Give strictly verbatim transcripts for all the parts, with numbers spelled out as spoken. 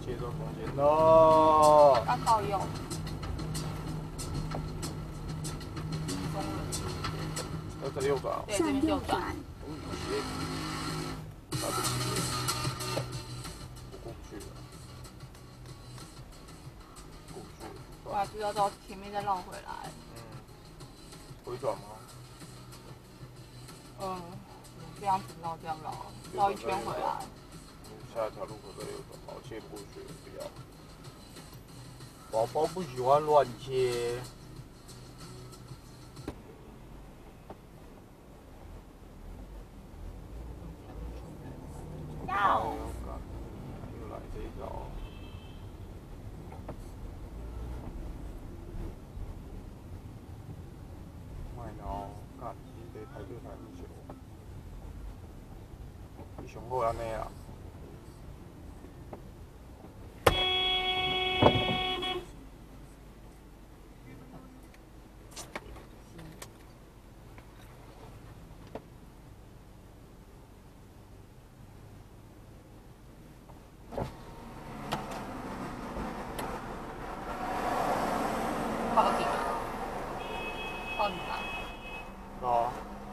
切断空间了。 要靠右。 要在右转。 对，这边右转。 来不及了，我过不去了，过不去了。 我还是要到前面再绕回来。 嗯，回转吗？ 嗯，这样子绕，这样绕，绕一圈回来。 下一条路口再右转，好，切不过去了，不要。宝宝不喜欢乱切。 要。 又来这一招。卖脑，干，得排队排很久。你上好安尼啦。 靠底，靠你啊！ 哦。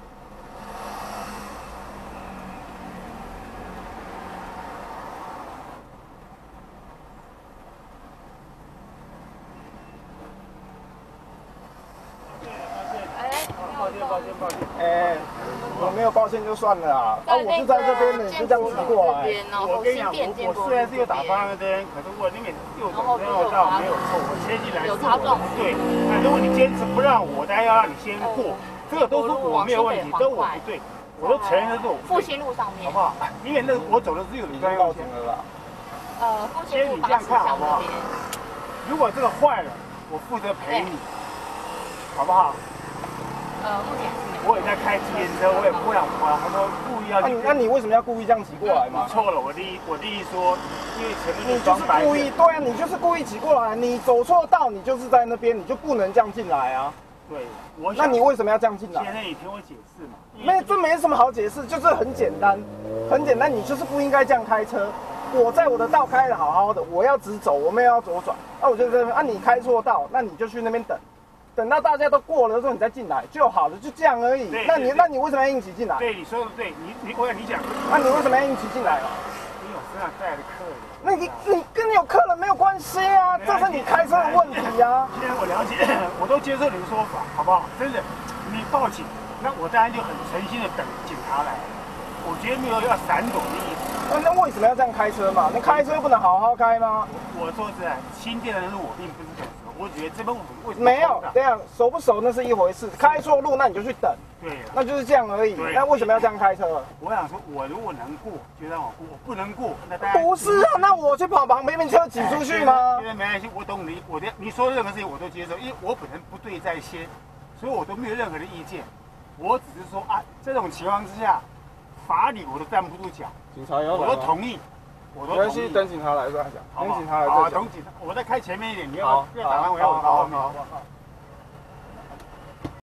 抱歉，抱歉，抱歉。哎，我没有抱歉就算了啊。啊，我是在这边的，你就这样骑过来。 我跟你讲，我我虽然是有打方向灯，可是我那边右转没有到，没有错，我切进来是我不对。那如果你坚持不让我，当然要让你先过，这个都是我没有问题，都我不对，我都承认这是我不对。 复兴路上面， 好不好？因为那我走的是有你专用线的啦。 呃，复兴路八十巷那边。 如果这个坏了，我负责赔你，好不好？ 呃，目前是没有。 我也在开自行车，我也不想花。他说故意要。 那你那你为什么要故意这样挤过来嘛？ 错了，我第一我第一说，因为前面你就是故意，对啊，你就是故意挤过来，你走错道，你就是在那边，你就不能这样进来啊。 对，我那你为什么要这样进来？ 现在你听我解释嘛。 没，这没什么好解释，就是很简单，很简单，你就是不应该这样开车。我在我的道开的好好的，我要直走，我没有要左转，那、啊、我就在那边，啊，你开错道，那你就去那边等。等到大家都过了之后，你再进来就好了，就这样而已。那你那你为什么要硬挤进来？ 对，你说的对，你你我跟你讲， 那你为什么要硬挤进来？ 你有身上带的客人。 那你你跟你有客人没有关系啊，这是你开车的问题啊。 现在我了解，我都接受你的说法，好不好？真的，你报警，那我当然就很诚心的等警察来。我绝对没有要闪躲的意思。 那那为什么要这样开车嘛？那开车不能好好开吗？ 我我说实在，新店的路我并不是很熟，我觉得这边我们为什么没有这样熟不熟那是一回事，开错路那你就去等。 对， 那就是这样而已。那为什么要这样开车？ 我想说，我如果能过就让我过，我不能过那大家不是啊，那我去跑旁边车挤出去吗？ 因为没关系，我懂你，我的你说的任何事情我都接受，因为我本身不对在先，所以我都没有任何的意见。我只是说啊，这种情况之下，法理我都站不住脚。 警察要来， 我都同意，我都同意。 没关系，等警察来再讲。等警察来再讲。 等警察，我再开前面一点，你要不要打完我要我到后面。好好好。